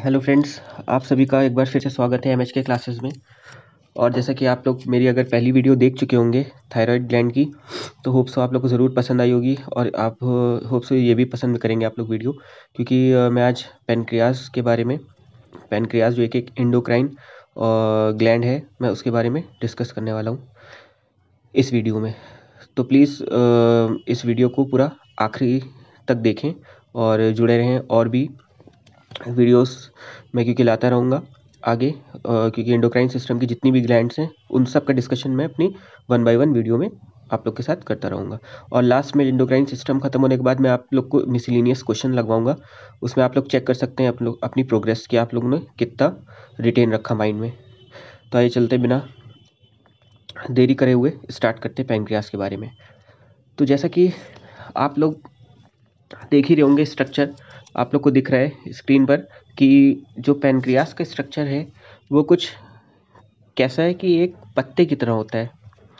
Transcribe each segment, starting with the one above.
Hello friends, आप सभी का एक बार फिर से स्वागत है एमएच के क्लासेस में। और जैसा कि आप लोग मेरी अगर पहली वीडियो देख चुके होंगे थायराइड ग्लैंड की, तो होप सो आप लोग को ज़रूर पसंद आई होगी और आप होप सो ये भी पसंद करेंगे आप लोग वीडियो, क्योंकि मैं आज पेनक्रियास के बारे में, पेनक्रियास जो एक एंडोक्राइन ग्लैंड है, मैं उसके बारे में डिस्कस करने वाला हूँ इस वीडियो में। तो प्लीज़ इस वीडियो को पूरा आखिरी तक देखें और जुड़े रहें। और भी वीडियोस मैं क्योंकि लाता रहूँगा आगे, क्योंकि एंडोक्राइन सिस्टम की जितनी भी ग्लैंड्स हैं उन सब का डिस्कशन मैं अपनी 1 बाय 1 वीडियो में आप लोग के साथ करता रहूँगा। और लास्ट में एंडोक्राइन सिस्टम खत्म होने के बाद मैं आप लोग को मिसलिनियस क्वेश्चन लगवाऊंगा, उसमें आप लोग चेक कर सकते हैं आप लोग अपनी प्रोग्रेस कि आप लोगों ने कितना रिटेन रखा माइंड में। तो आइए चलते बिना देरी करे हुए स्टार्ट करते हैं पैनक्रियास के बारे में। तो जैसा कि आप लोग देख ही रहे होंगे, स्ट्रक्चर आप लोग को दिख रहा है स्क्रीन पर कि जो पैनक्रियास का स्ट्रक्चर है वो कुछ कैसा है कि एक पत्ते की तरह होता है।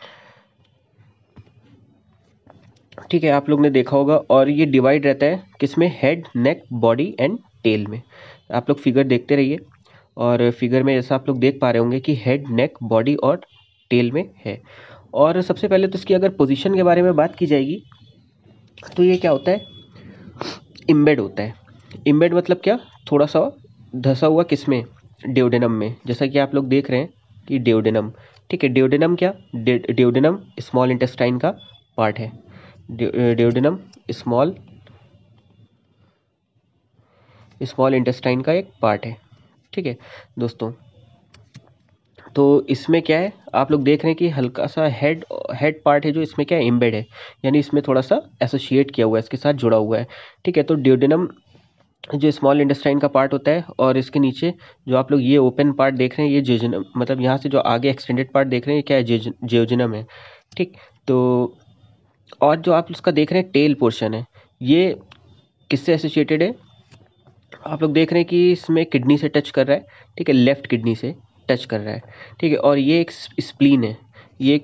ठीक है, आप लोग ने देखा होगा। और ये डिवाइड रहता है किसमें? Head, neck, body and tail में। आप लोग फिगर देखते रहिए और फिगर में जैसा आप लोग देख पा रहे होंगे कि हेड, नेक, बॉडी और टेल में है। और सबसे पहले तो इसकी अगर पोजीशन के बारे में बात की जाएगी तो ये क्या होता है? इम्बेड होता है। इम्बेड मतलब क्या? थोड़ा सा धसा हुआ किसमें? ड्यूडेनम में। जैसा कि आप लोग देख रहे हैं कि ड्यूडेनम, ठीक है। ड्यूडेनम क्या? ड्यूडेनम स्मॉल इंटेस्टाइन का पार्ट है। ड्यूडेनम स्मॉल स्मॉल इंटेस्टाइन का एक पार्ट है, ठीक है दोस्तों। तो इसमें क्या है, आप लोग देख रहे हैं कि हल्का सा हेड पार्ट है जो इसमें क्या है? एम्बेड है, यानी इसमें थोड़ा सा एसोसिएट किया हुआ है, इसके साथ जुड़ा हुआ है, ठीक है। तो ड्यूडेनम जो स्मॉल इंटेस्टाइन का पार्ट होता है, और इसके नीचे जो आप लोग ये ओपन पार्ट देख रहे हैं ये जेजुनम, मतलब यहाँ से जो आगे एक्सटेंडेड पार्ट देख रहे हैं क्या है? जेजुनम है, ठीक। तो और जो आप उसका देख रहे हैं टेल पोर्शन है, ये किससे एसोसिएटेड है? आप लोग देख रहे हैं कि इसमें किडनी से टच कर रहा है, ठीक है, लेफ्ट किडनी से टच कर रहा है, ठीक है। और ये एक स्प्लीन है, ये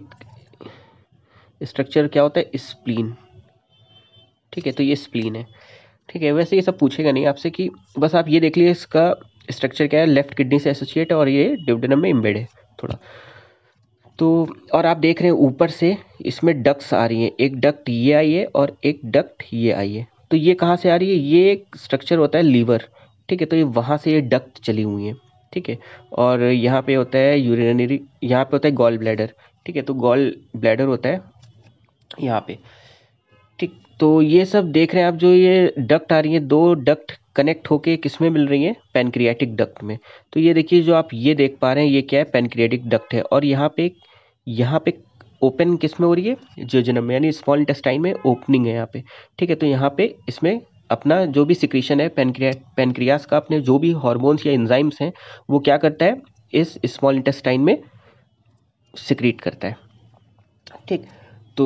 स्ट्रक्चर क्या होता है? स्प्लीन, ठीक है। तो ये स्प्लीन है, ठीक है। वैसे ये सब पूछेगा नहीं आपसे, कि बस आप ये देख लीजिए इसका स्ट्रक्चर क्या है, लेफ्ट किडनी से एसोसिएट है और ये ड्यूडेनम में इम्बेड है थोड़ा। तो और आप देख रहे हैं ऊपर से इसमें डक्ट्स आ रही हैं, एक डक्ट ये आई है और एक डक्ट ये आई है। तो ये कहाँ से आ रही है? ये एक स्ट्रक्चर होता है लीवर, ठीक है। तो ये वहाँ से ये डक्ट चली हुई है, ठीक है। और यहाँ पे होता है यूरिनरी, यहाँ पे होता है गॉल ब्लैडर, ठीक है। तो गॉल ब्लैडर होता है यहाँ पे, ठीक। तो ये सब देख रहे हैं आप, जो ये डक्ट आ रही है, दो डक्ट कनेक्ट होके किस में मिल रही है? पैनक्रियाटिक डक्ट में। तो ये देखिए जो आप ये देख पा रहे हैं ये क्या है? पैनक्रियाटिक डक्ट है। और यहाँ पे ओपन किस में हो रही है? जेजुनम में, यानी स्मॉल इंटेस्टाइन में ओपनिंग है यहाँ पे, ठीक है। तो यहाँ पे इसमें अपना जो भी सिक्रीशन है पैनक्रियास का, अपने जो भी हार्मोन्स या एंजाइम्स हैं वो क्या करता है? इस स्मॉल इंटेस्टाइन में सिक्रीट करता है, ठीक। तो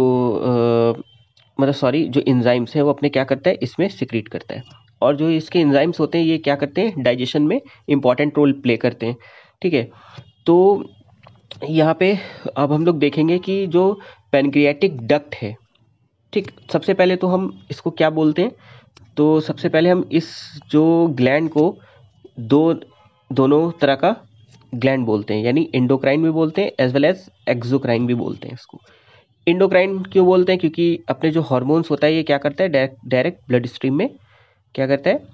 मतलब सॉरी, जो एंजाइम्स है वो अपने क्या करता है? इसमें सिक्रीट करता है। और जो इसके एंजाइम्स होते हैं ये क्या करते हैं? डाइजेशन में इंपॉर्टेंट रोल प्ले करते हैं, ठीक है। तो यहाँ पे अब हम लोग देखेंगे कि जो पैनक्रियाटिक डक्ट है, ठीक, सबसे पहले तो हम इसको क्या बोलते हैं? तो सबसे पहले हम इस जो ग्लैंड को दो दोनों तरह का ग्लैंड बोलते हैं, यानी एंडोक्राइन भी बोलते हैं एज वेल एज एक्सोक्राइन भी बोलते हैं इसको। एंडोक्राइन क्यों बोलते हैं? क्योंकि अपने जो हार्मोन्स होता है ये क्या करता है? डायरेक्ट ब्लड स्ट्रीम में क्या करता है?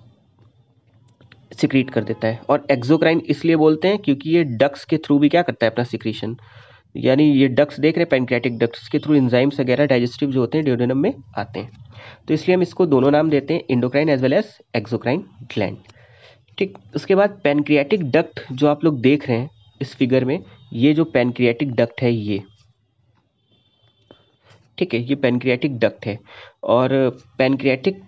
सिक्रीट कर देता है। और एक्सोक्राइन इसलिए बोलते हैं क्योंकि ये डक्ट्स के थ्रू भी क्या करता है? अपना सिक्रीशन, यानी ये डक्ट्स देख रहे हैं, पैनक्रियाटिक डक्ट्स के थ्रू एंजाइम्स वगैरह डाइजेस्टिव जो होते हैं ड्यूडेनम में आते हैं। तो इसलिए हम इसको दोनों नाम देते हैं, endocrine as well as exocrine gland, ठीक। उसके बाद पैनक्रियाटिक डक्ट जो आप लोग देख रहे हैं इस फिगर में, ये जो पैनक्रियाटिक डक्ट है ये, ठीक है, ये पैनक्रियाटिक डक्ट है। और पैनक्रियाटिक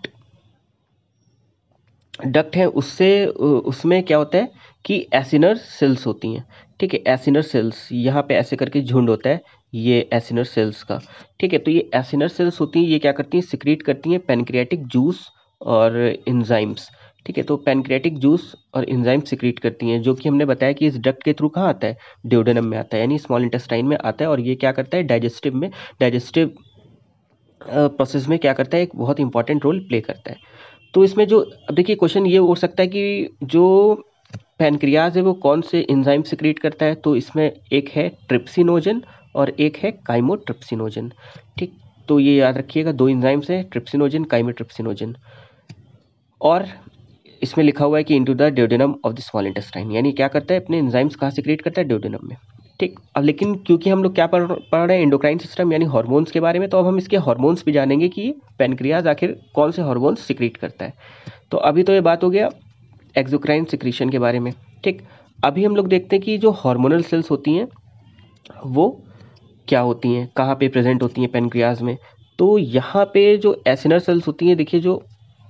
डक्ट है, उसमें क्या होता है कि एसिनर सेल्स होती हैं, ठीक है। एसिनर सेल्स यहाँ पे ऐसे करके झुंड होता है ये एसिनर सेल्स का, ठीक है। तो ये एसिनर सेल्स होती हैं, ये क्या करती हैं? सिक्रीट करती हैं पैनक्रियाटिक जूस और एंजाइम्स, ठीक है। तो पैनक्रियाटिक जूस और एंजाइम सिक्रीट करती हैं, जो कि हमने बताया कि इस डक्ट के थ्रू कहाँ आता है? ड्यूडेनम में आता है, यानी स्मॉल इंटेस्टाइन में आता है। और ये क्या करता है? डाइजेस्टिव प्रोसेस में क्या करता है? एक बहुत इंपॉर्टेंट रोल प्ले करता है। तो इसमें जो अब देखिए क्वेश्चन ये हो सकता है कि जो पैनक्रियाज है वो कौन से एंजाइम सिक्रीट करता है, तो इसमें एक है ट्रिप्सिनोजन और एक है काइमोट्रिप्सिनोजन। ठीक, तो ये याद रखिएगा, दो एंजाइम्स हैं, ट्रिप्सिनोजन काइमोट्रिप्सिनोजन। और इसमें लिखा हुआ है कि into the duodenum of the small intestine, यानी क्या करता है, अपने एंजाइम्स कहाँ सिक्रीट करता है, ड्यूडेनम में। ठीक, अब लेकिन क्योंकि हम लोग क्या पढ़ रहे हैं, एंडोक्राइन सिस्टम यानी हार्मोन्स के बारे में, तो अब हम इसके हार्मोन्स भी जानेंगे कि पैनक्रियाज आखिर कौन से हार्मोन्स सिक्रीट करता है। तो अभी तो ये बात हो गया एक्सोक्राइन सिक्रीशन के बारे में। ठीक, अभी हम लोग देखते हैं कि जो हार्मोनल सेल्स होती हैं वो क्या होती हैं, कहाँ पे प्रेजेंट होती हैं पैनक्रियाज में। तो यहाँ पे जो एसिनर सेल्स होती हैं, देखिए जो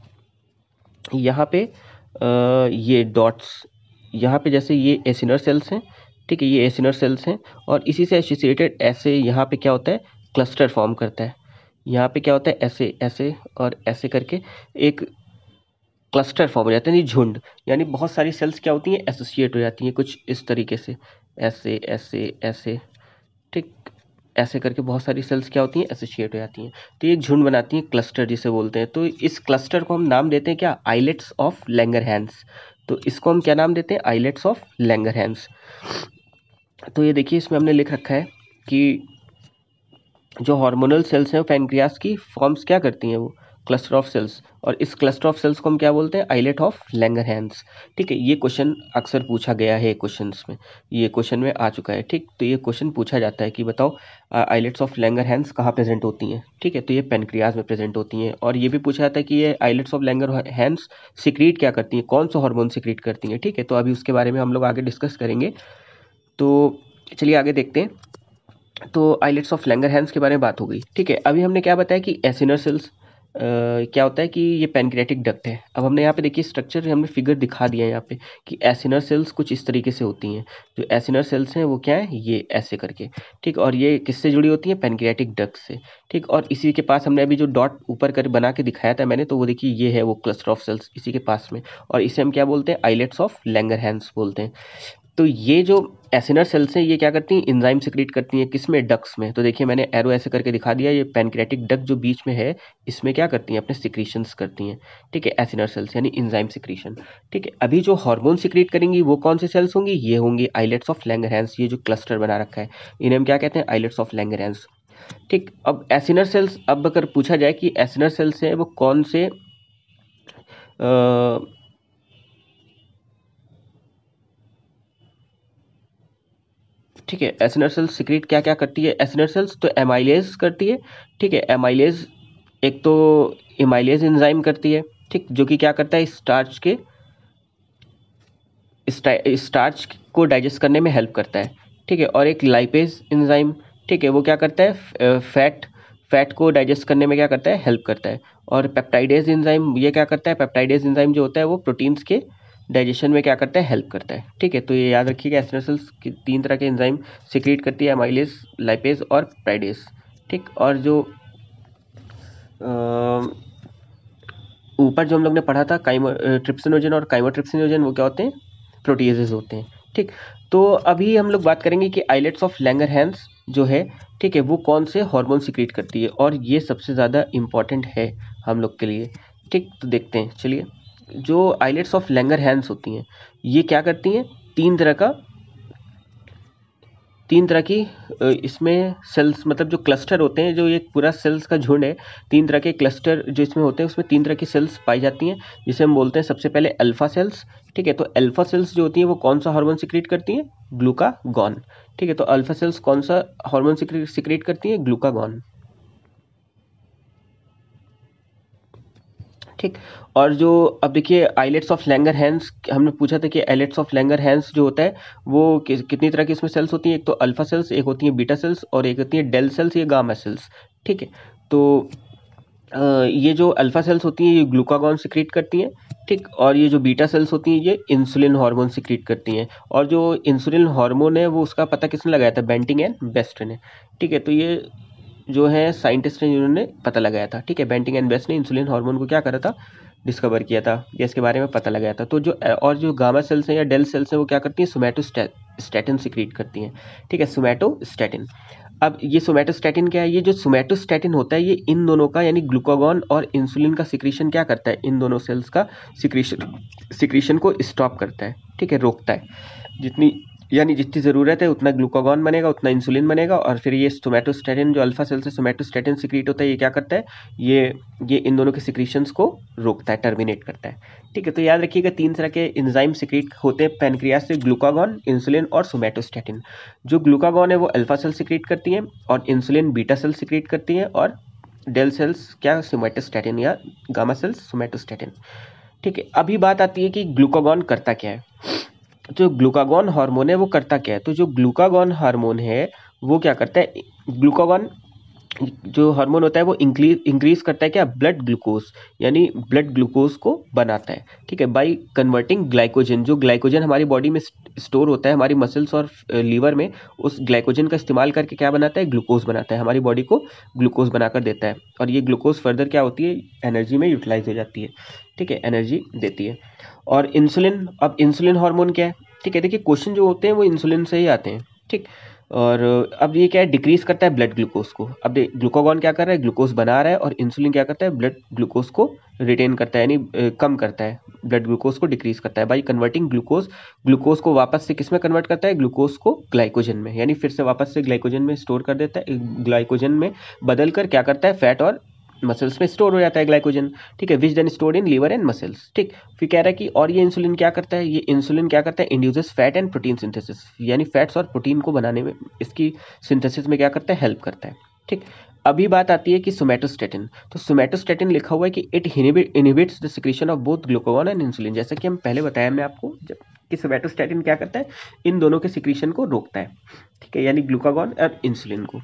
यहाँ पे ये डॉट्स, यहाँ पे जैसे ये एसिनर सेल्स हैं, ठीक है, ये एसिनर सेल्स हैं, और इसी से एसोसिएटेड ऐसे यहाँ पे क्या होता है, क्लस्टर फॉर्म करता है। यहाँ पे क्या होता है, ऐसे ऐसे और ऐसे करके एक क्लस्टर फॉर्म हो जाता है, यानी झुंड, यानी बहुत सारी सेल्स क्या होती हैं, एसोसिएट हो जाती हैं कुछ इस तरीके से, ऐसे ऐसे ऐसे। ठीक, ऐसे करके बहुत सारी सेल्स क्या होती हैं, एसोसिएट हो जाती हैं, तो ये झुंड बनाती हैं, क्लस्टर जिसे बोलते हैं। तो इस क्लस्टर को हम नाम देते हैं क्या, आइलेट्स ऑफ लैंगरहैंस। तो इसको हम क्या नाम देते हैं, आइलेट्स ऑफ लैंगरहैंस। तो ये देखिए इसमें हमने लिख रखा है कि जो हार्मोनल सेल्स हैं वो पैनक्रियास की फॉर्म्स क्या करती हैं, वो क्लस्टर ऑफ सेल्स, और इस क्लस्टर ऑफ सेल्स को हम क्या बोलते हैं, आइलेट ऑफ लैंगरहैंस। ठीक है, ये क्वेश्चन अक्सर पूछा गया है क्वेश्चंस में, ये क्वेश्चन में आ चुका है। ठीक, तो ये क्वेश्चन पूछा जाता है कि बताओ आइलेट्स ऑफ लैंगरहैंस कहाँ प्रेजेंट होती हैं। ठीक है, तो ये पैनक्रियाज में प्रेजेंट होती हैं, और ये भी पूछा जाता है कि ये आइलेट्स ऑफ लैंगरहैंस सिक्रीट क्या करती हैं, कौन सा हार्मोन सिक्रीट करती हैं। ठीक है, तो अभी उसके बारे में हम लोग आगे डिस्कस करेंगे। तो चलिए आगे देखते हैं। तो आइलेट्स ऑफ लैंगरहैंस के बारे में बात हो गई। ठीक है, अभी हमने क्या बताया कि एसिनर सेल्स क्या होता है कि ये पैनक्रियाटिक डक्ट है। अब हमने यहाँ पे देखिए स्ट्रक्चर, हमने फिगर दिखा दिया है यहाँ पे कि एसिनर सेल्स कुछ इस तरीके से होती हैं। जो एसिनर सेल्स हैं वो क्या है, ये ऐसे करके। ठीक, और ये किससे जुड़ी होती हैं, पैनक्रियाटिक डक्ट से। ठीक, और इसी के पास हमने अभी जो डॉट ऊपर कर बना के दिखाया था मैंने, तो वो देखिए ये है वो क्लस्टर ऑफ सेल्स इसी के पास में, और इसे हम क्या बोलते हैं, आइलेट्स ऑफ लैंगरहैंस बोलते हैं। तो ये जो एसिनर सेल्स हैं ये क्या करती हैं, एंजाइम सिक्रीट करती हैं, किसमें, डक्ट्स में। तो देखिए मैंने एरो ऐसे करके दिखा दिया, ये पैनक्रियाटिक डक्ट जो बीच में है इसमें क्या करती हैं, अपने सिक्रीशंस करती हैं। ठीक है, एसिनर सेल्स यानी एंजाइम सिक्रीशन। ठीक है, अभी जो हार्मोन सिक्रीट करेंगी वो कौन से सेल्स होंगी, ये होंगी आइलेट्स ऑफ लैंगरहैंस। ये जो क्लस्टर बना रखा है इन्हें हम क्या कहते हैं, आइलेट्स ऑफ लैंगरहैंस। ठीक, अब एसिनर सेल्स, अब अगर पूछा जाए कि एसिनर सेल्स हैं वो कौन से ठीक है, एसिनर सेल्स सिक्रीट क्या क्या करती है एसिनर सेल्स, तो एमाइलेज करती है। ठीक है, एमाइलेज एक तो एमाइलेज एंजाइम करती है। ठीक, जो कि क्या करता है, स्टार्च को डाइजेस्ट करने में हेल्प करता है। ठीक है, और एक लाइपेज एंजाइम, ठीक है, वो क्या करता है, फैट को डाइजेस्ट करने में क्या करता है, हेल्प करता है। और पेप्टाइडेज एंजाइम, ये क्या करता है, पेप्टाइडेज एंजाइम जो होता है वो प्रोटीन्स के डाइजेशन में क्या करता है, हेल्प करता है। ठीक है, तो ये याद रखिएगा, एसिनर सेल्स की तीन तरह के एंजाइम सिक्रीट करती है, एमाइलेज, लाइपेज और पेप्टाइडेज। ठीक, और जो ऊपर जो हम लोग ने पढ़ा था ट्रिप्सिनोजन और काइमोट्रिप्सिनोजन, वो क्या होते हैं, प्रोटीजेज होते हैं। ठीक, तो अभी हम लोग बात करेंगे कि आइलेट्स ऑफ लैंगरहैंस जो है, ठीक है, वो कौन से हार्मोन सिक्रीट करती है, और ये सबसे ज़्यादा इम्पॉर्टेंट है हम लोग के लिए। ठीक, तो देखते हैं, चलिए। जो आइलेट्स ऑफ लैंगरहैंस होती हैं ये क्या करती हैं, तीन तरह की इसमें सेल्स, मतलब जो क्लस्टर होते हैं, जो एक पूरा सेल्स का झुंड है, तीन तरह के क्लस्टर जो इसमें होते हैं, उसमें तीन तरह की सेल्स पाई जाती हैं, जिसे हम बोलते हैं सबसे पहले अल्फा सेल्स। ठीक है, तो अल्फा सेल्स जो होती हैं वो कौन सा हार्मोन सिक्रीट करती हैं, ग्लूकागॉन। ठीक है, तो अल्फा सेल्स कौन सा हार्मोन सिक्रीट करती हैं, ग्लूकागॉन। ठीक, और जो अब देखिए आइलेट्स ऑफ लैंगरहैंस, हमने पूछा था कि आइलेट्स ऑफ लैंगरहैंस जो होता है वो कितनी तरह की इसमें सेल्स होती हैं, एक तो अल्फा सेल्स, एक होती है बीटा सेल्स, और एक होती है डेल सेल्स, ये गामा सेल्स। ठीक है, तो ये जो अल्फा सेल्स होती हैं ये ग्लूकागॉन सिक्रीट करती हैं। ठीक, और ये जो बीटा सेल्स होती हैं ये इंसुलिन हार्मोन सिक्रीट करती हैं। और जो इंसुलिन हार्मोन है वो उसका पता किसने लगाया था, बेंटिंग एंड बेस्ट ने। ठीक है, तो ये जो है साइंटिस्ट ने जिन्होंने पता लगाया था। ठीक है, बेंटिंग एंड बेस्ट ने इंसुलिन हार्मोन को क्या करा था, डिस्कवर किया था, या इसके बारे में पता लगाया था। तो जो और जो गामा सेल्स हैं या डेल सेल्स हैं वो क्या करती हैं, सोमैटोस्टैटिन सिक्रीट करती हैं। ठीक है, सोमैटोस्टैटिन। अब ये सोमैटोस्टैटिन क्या है, ये जो सोमैटोस्टैटिन होता है ये इन दोनों का यानी ग्लूकागॉन और इंसुलिन का सिक्रीशन क्या करता है, इन दोनों सेल्स का सिक्रीशन को स्टॉप करता है, ठीक है, रोकता है। जितनी यानी जितनी ज़रूरत है उतना ग्लूकागॉन बनेगा, उतना इंसुलिन बनेगा, और फिर ये सोमैटोस्टैटिन जो अल्फा सेल से सोमैटोस्टैटिन सिक्रीट होता है ये क्या करता है, ये इन दोनों के सिक्रीशंस को रोकता है, टर्मिनेट करता है। ठीक है, तो याद रखिएगा 3 तरह के एंजाइम सिक्रीट होते हैं पैनक्रियाज से, ग्लूकागॉन, इंसुलिन और सोमैटोस्टैटिन। जो ग्लूकागॉन है वो अल्फा सेल सिक्रीट करती हैं और इंसुलिन बीटा सेल सिक्रीट करती हैं, और डेल सेल्स क्या, सोमैटोस्टैटिन या गामा सेल्स सोमैटोस्टैटिन। ठीक है, अभी बात आती है कि ग्लूकागॉन करता क्या है। जो ग्लूकागॉन हार्मोन है वो करता क्या है, तो जो ग्लूकागॉन हार्मोन है वो क्या करता है, ग्लूकागॉन जो हार्मोन होता है वो इंक्रीज करता है क्या, ब्लड ग्लूकोज, यानी ब्लड ग्लूकोज को बनाता है। ठीक है, बाय कन्वर्टिंग ग्लाइकोजन, जो ग्लाइकोजन हमारी बॉडी में स्टोर होता है हमारी मसल्स और लीवर में, उस ग्लाइकोजन का इस्तेमाल करके क्या बनाता है, ग्लूकोज बनाता है, हमारी बॉडी को ग्लूकोज बनाकर देता है, और ये ग्लूकोज फर्दर क्या होती है, एनर्जी में यूटिलाइज हो जाती है। ठीक है, एनर्जी देती है। और इंसुलिन, अब इंसुलिन हार्मोन क्या है, ठीक है, देखिए क्वेश्चन जो होते हैं वो इंसुलिन से ही आते हैं। ठीक, और अब ये क्या है, डिक्रीज करता है ब्लड ग्लूकोज को। अब ग्लूकागॉन क्या कर रहा है, ग्लूकोज बना रहा है, और इंसुलिन क्या करता है, ब्लड ग्लूकोज को रिटेन करता है, यानी कम करता है, ब्लड ग्लूकोज को डिक्रीज करता है बाई कन्वर्टिंग ग्लूकोज। ग्लूकोज को वापस से किस में कन्वर्ट करता है, ग्लूकोज को ग्लाइकोजन में, यानी फिर से वापस से ग्लाइकोजन में स्टोर कर देता है, ग्लाइकोजन में बदल कर क्या करता है, फैट और मसल्स में स्टोर हो जाता है ग्लाइकोजन। ठीक है, which then stored in liver and muscles. ठीक, फिर कह रहा है कि और ये इंसुलिन क्या करता है, ये इंसुलिन क्या करता है, induces fat and protein synthesis, यानी फैट्स और प्रोटीन को बनाने में, इसकी सिंथेसिस में क्या करता है, हेल्प करता है। ठीक, अभी बात आती है कि सोमैटोस्टैटिन, तो सोमैटोस्टैटिन लिखा हुआ है कि it inhibits the secretion of both glucagon and insulin, जैसा कि हम पहले बताया हमने आपको कि सोमैटोस्टैटिन क्या करता है, इन दोनों के सिक्रीशन को रोकता है। ठीक है, यानी ग्लूकागॉन और इंसुलिन को।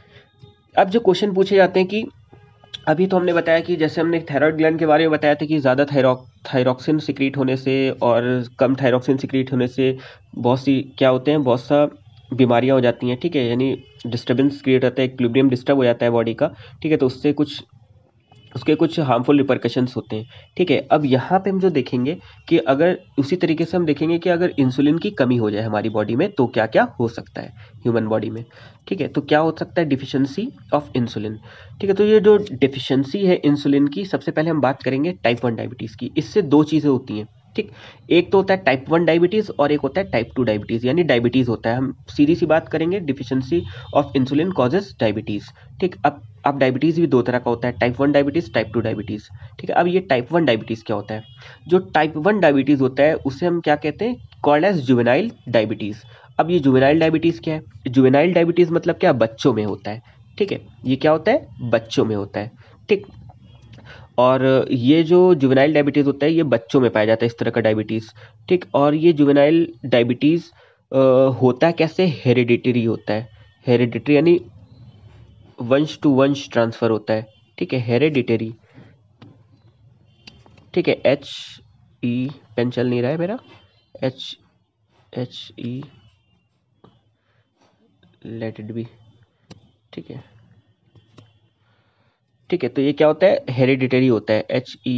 अब जो क्वेश्चन पूछे जाते हैं कि अभी तो हमने बताया कि जैसे हमने थायराइड ग्लैंड के बारे में बताया था कि ज़्यादा थायरॉक्सिन सिक्रीट होने से और कम थायरॉक्सिन सिक्रीट होने से बहुत सी क्या होते हैं, बहुत सा बीमारियां हो जाती हैं। ठीक है, यानी डिस्टर्बेंस क्रिएट होता है, इक्विलिब्रियम डिस्टर्ब हो जाता है बॉडी का। ठीक है, तो उससे कुछ उसके कुछ हार्मफुल रिपरकशंस होते हैं। ठीक है, अब यहाँ पे हम जो देखेंगे कि अगर उसी तरीके से हम देखेंगे कि अगर इंसुलिन की कमी हो जाए हमारी बॉडी में तो क्या क्या हो सकता है ह्यूमन बॉडी में। ठीक है, तो क्या हो सकता है, डिफिशियंसी ऑफ इंसुलिन। ठीक है, तो ये जो डिफिशियंसी है इंसुलिन की, सबसे पहले हम बात करेंगे टाइप 1 डायबिटीज़ की। इससे दो चीज़ें होती हैं। ठीक, एक तो होता है टाइप 1 डायबिटीज़ और एक होता है टाइप 2 डायबिटीज़, यानी डायबिटीज़ होता है। हम सीधी सी बात करेंगे, deficiency of insulin causes diabetes. ठीक, अब डायबिटीज़ भी दो तरह का होता है, टाइप 1 डायबिटीज़, टाइप 2 डायबिटीज़। ठीक है, अब ये टाइप 1 डायबिटीज़ क्या होता है, जो टाइप 1 डायबिटीज़ होता है उसे हम क्या कहते हैं, कॉल्ड एज जुवेनाइल डायबिटीज़। अब ये जुवेनाइल डायबिटीज़ क्या है, जुवेनाइल डायबिटीज़ मतलब क्या, बच्चों में होता है। ठीक है, ये क्या होता है, बच्चों में होता है। ठीक, और ये जो जुवेनाइल डायबिटीज़ होता है ये बच्चों में पाया जाता है, इस तरह का डायबिटीज़। ठीक, और ये जुवेनाइल डायबिटीज़ होता है कैसे, हेरिडिटरी होता है। हेरिडिटरी यानी वंश टू वंश ट्रांसफर होता है। ठीक है, हेरिडिटरी। ठीक है, एच ई, पेन चल नहीं रहा है मेरा, H H E, let it be. ठीक है, ठीक है, तो ये क्या होता है, हेरिडिटरी होता है,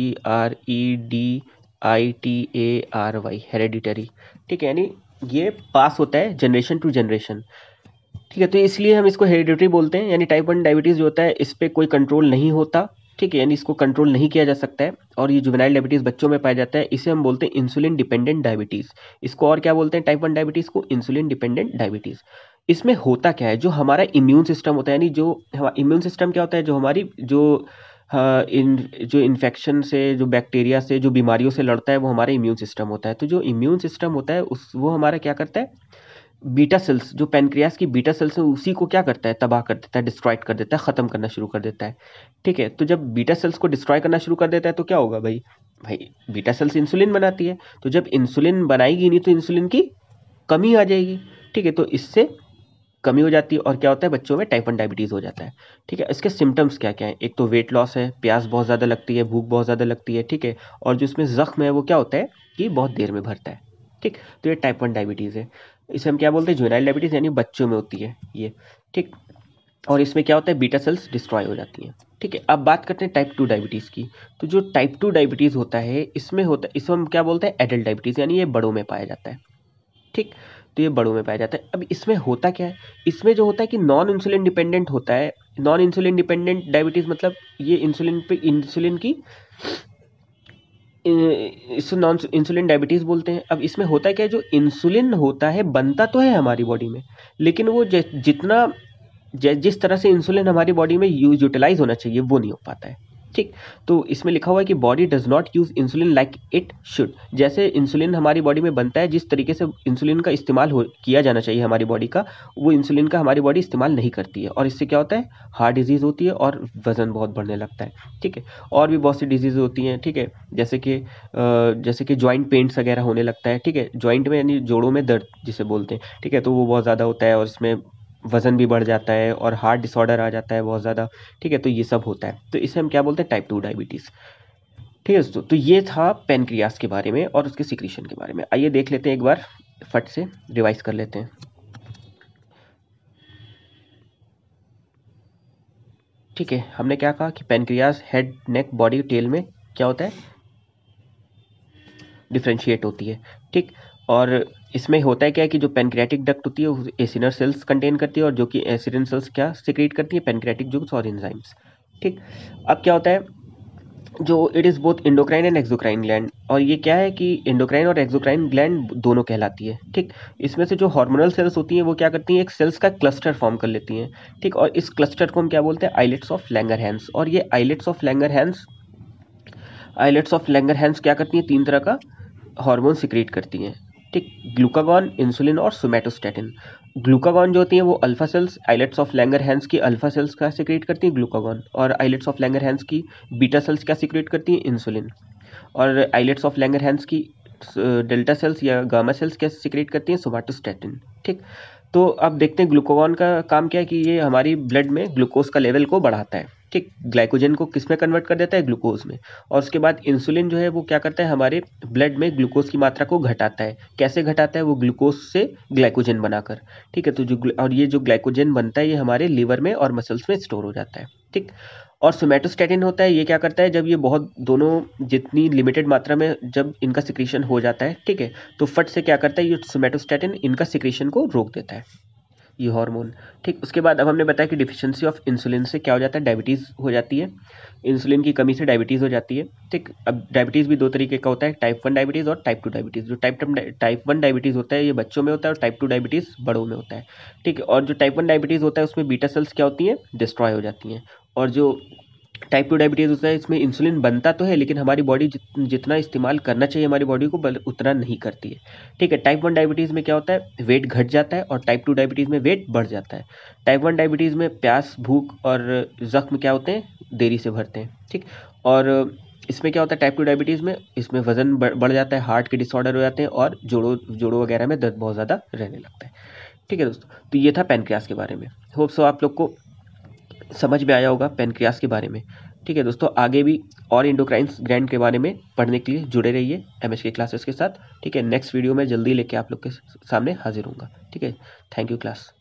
HEREDITARY, हेरिडिटरी। ठीक है, यानी ये पास होता है जनरेशन टू जनरेशन। ठीक है, तो इसलिए हम इसको हेरिडिटरी बोलते हैं, यानी टाइप 1 डायबिटीज़ जो होता है इस पर कोई कंट्रोल नहीं होता। ठीक है, यानी इसको कंट्रोल नहीं किया जा सकता है, और ये जुवेनाइल डायबिटीज़ बच्चों में पाया जाता है, इसे हम बोलते हैं इंसुलिन डिपेंडेंट डायबिटीज़। इसको और क्या बोलते हैं, टाइप 1 डायबिटीज़ को इंसुलिन डिपेंडेंट डायबिटीज़। इसमें होता क्या है, जो हमारा इम्यून सिस्टम होता है, यानी जो हमारा इम्यून सिस्टम क्या होता है, जो हमारी जो जो इन्फेक्शन से, जो बैक्टीरिया से, जो बीमारियों से लड़ता है वो हमारा इम्यून सिस्टम होता है। तो जो इम्यून सिस्टम होता है वो हमारा क्या करता है, बीटा सेल्स, जो पैनक्रियास की बीटा सेल्स है उसी को क्या करता है, तबाह कर देता है, डिस्ट्रॉयड कर देता है, ख़त्म करना शुरू कर देता है। ठीक है, तो जब बीटा सेल्स को डिस्ट्रॉय करना शुरू कर देता है तो क्या होगा भाई, बीटा सेल्स इंसुलिन बनाती है, तो जब इंसुलिन बनाएगी नहीं तो इंसुलिन की कमी आ जाएगी। ठीक है, तो इससे कमी हो जाती है और क्या होता है, बच्चों में टाइप 1 डायबिटीज़ हो जाता है। ठीक है, इसके सिम्टम्स क्या क्या हैं, एक तो वेट लॉस है, प्यास बहुत ज़्यादा लगती है, भूख बहुत ज़्यादा लगती है। ठीक है, और जो इसमें ज़ख्म है वो क्या होता है कि बहुत देर में भरता है। ठीक, तो ये टाइप 1 डायबिटीज़ है। इसे हम क्या बोलते हैं, जुवेनाइल डायबिटीज़, यानी बच्चों में होती है ये। ठीक, और इसमें क्या होता है, बीटा सेल्स डिस्ट्रॉय हो जाती हैं। ठीक है, अब बात करते हैं टाइप 2 डायबिटीज़ की। तो जो टाइप 2 डायबिटीज़ होता है इसमें हम क्या बोलते हैं, एडल्ट डायबिटीज़, यानी ये बड़ों में पाया जाता है। ठीक, तो ये बड़ों में पाया जाता है। अब इसमें होता क्या है, इसमें जो होता है कि नॉन इंसुलिन डिपेंडेंट होता है। नॉन इंसुलिन डिपेंडेंट डायबिटीज़ मतलब ये इंसुलिन की इसे नॉन इंसुलिन डायबिटीज़ बोलते हैं। अब इसमें होता है क्या है, जो इंसुलिन होता है बनता तो है हमारी बॉडी में, लेकिन वो जितना जिस तरह से इंसुलिन हमारी बॉडी में यूटिलाइज होना चाहिए वो नहीं हो पाता है। ठीक, तो इसमें लिखा हुआ है कि body does not use insulin like it should. जैसे इंसुलिन हमारी बॉडी में बनता है, जिस तरीके से इंसुलिन का इस्तेमाल किया जाना चाहिए हमारी बॉडी का, वो इंसुलिन का हमारी बॉडी इस्तेमाल नहीं करती है, और इससे क्या होता है, हार्ट डिजीज़ होती है और वज़न बहुत बढ़ने लगता है। ठीक है, और भी बहुत सी डिजीज़ होती हैं। ठीक है, जैसे कि जॉइंट पेन्स वगैरह होने लगता है। ठीक है, जॉइंट में यानी जोड़ों में दर्द जिसे बोलते हैं। ठीक है, तो वो बहुत ज़्यादा होता है और इसमें वज़न भी बढ़ जाता है और हार्ट डिसऑर्डर आ जाता है बहुत ज़्यादा। ठीक है, तो ये सब होता है, तो इसे हम क्या बोलते हैं, टाइप 2 डायबिटीज़। ठीक है दोस्तों, तो ये था पैनक्रियास के बारे में और उसके सिक्रीशन के बारे में। आइए देख लेते हैं, एक बार फट से रिवाइज कर लेते हैं। ठीक है, हमने क्या कहा कि pancreas head, neck, body, tail में क्या होता है, डिफ्रेंशिएट होती है। ठीक, और इसमें होता है क्या है कि जो पैनक्रियाटिक डक्ट होती है वो एसिनर सेल्स कंटेन करती है, और जो कि एसिनर सेल्स क्या सिक्रीट करती है, पैनक्रियाटिक जूस और एंजाइम्स। ठीक, अब क्या होता है, जो it is both endocrine and exocrine gland, और ये क्या है कि एंडोक्राइन और एक्सोक्राइन ग्लैंड दोनों कहलाती है। ठीक, इसमें से जो हार्मोनल सेल्स होती हैं वो क्या करती हैं, एक सेल्स का क्लस्टर फॉर्म कर लेती हैं। ठीक, और इस क्लस्टर को हम क्या बोलते हैं, आइलेट्स ऑफ लैंगरहैंस। और ये आइलेट्स ऑफ लैंगरहैंस क्या करती हैं, तीन तरह का हार्मोन सिक्रीट करती हैं। ठीक, ग्लूकागॉन, इंसुलिन और सोमैटोस्टैटिन। ग्लूकागॉन जो होती हैं वो alpha cells, islets of Langerhans की अल्फा सेल्स का सिक्रेट करती हैं ग्लूकागॉन, और आइलेट्स ऑफ लैंगरहैंस की बीटा सेल्स क्या सिक्रेट करती हैं, इंसुलिन, और आइलेट्स ऑफ लैंगरहैंस की डेल्टा सेल्स या गामा सेल्स क्या सिक्रेट करती हैं, सोमैटोस्टैटिन। ठीक, तो अब देखते हैं ग्लूकागॉन का काम क्या है कि ये हमारी ब्लड में ग्लूकोज का लेवल को बढ़ाता है। ठीक, ग्लाइकोजन को किस में कन्वर्ट कर देता है, ग्लूकोज में। और उसके बाद इंसुलिन जो है वो क्या करता है, हमारे ब्लड में ग्लूकोज की मात्रा को घटाता है। कैसे घटाता है, वो ग्लूकोज से ग्लाइकोजन बनाकर। ठीक है, तो और ये जो ग्लाइकोजन बनता है ये हमारे लीवर में और मसल्स में स्टोर हो जाता है। ठीक, और सोमैटोस्टैटिन होता है, ये क्या करता है, जब ये बहुत दोनों जितनी लिमिटेड मात्रा में जब इनका सिक्रीशन हो जाता है, ठीक है, तो फट से क्या करता है, ये सोमैटोस्टैटिन इनका सिक्रीशन को रोक देता है, ये हार्मोन। ठीक, उसके बाद अब हमने बताया कि डिफिशिएंसी ऑफ इंसुलिन से क्या हो जाता है, डायबिटीज़ हो जाती है। इंसुलिन की कमी से डायबिटीज़ हो जाती है। ठीक, अब डायबिटीज़ भी दो तरीके का होता है, टाइप 1 डायबिटीज़ और टाइप 2 डायबिटीज़। जो टाइप 1 डायबिटीज़ होता है ये बच्चों में होता है, और टाइप 2 डायबिटीज़ बड़ों में होता है। ठीक है, और जो टाइप 1 डायबिटीज़ होता है उसमें बीटा सेल्स क्या होती हैं, डिस्ट्रॉय हो जाती हैं। और जो टाइप 2 डायबिटीज़ होता है इसमें इंसुलिन बनता तो है, लेकिन हमारी बॉडी जितना इस्तेमाल करना चाहिए हमारी बॉडी को उतना नहीं करती है। ठीक है, टाइप 1 डायबिटीज़ में क्या होता है, वेट घट जाता है, और टाइप 2 डायबिटीज़ में वेट बढ़ जाता है। टाइप 1 डायबिटीज़ में प्यास, भूख और जख्म क्या होते हैं, देरी से भरते हैं। ठीक, और इसमें क्या होता है, टाइप 2 डायबिटीज़ में इसमें वजन बढ़ जाता है, हार्ट के डिसऑर्डर हो जाते हैं, और जोड़ों वगैरह में दर्द बहुत ज़्यादा रहने लगता है। ठीक है दोस्तों, तो ये था पैनक्रियास के बारे में। होप सो आप लोग को समझ में आया होगा पैनक्रियास के बारे में। ठीक है दोस्तों, आगे भी और एंडोक्राइन ग्लैंड के बारे में पढ़ने के लिए जुड़े रहिए एमएस के क्लासेस के साथ। ठीक है, नेक्स्ट वीडियो में जल्दी लेके आप लोग के सामने हाजिर होऊंगा। ठीक है, थैंक यू क्लास।